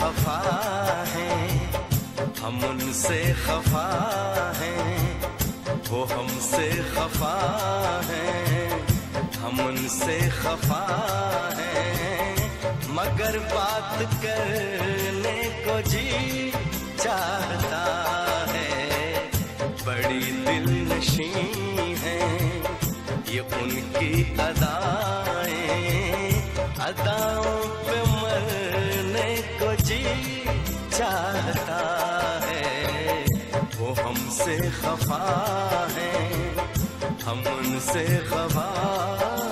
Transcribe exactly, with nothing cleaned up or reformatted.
खफा हैं, हम उनसे खफा हैं, वो हमसे खफा हैं, हम उनसे खफा हैं, मगर बात करने को जी चाहता है। बड़ी दिलनशी है ये उनकी अदाएं, अदाओं पे मरने को जी चाहता है। वो हमसे खफा है, हम उनसे खफा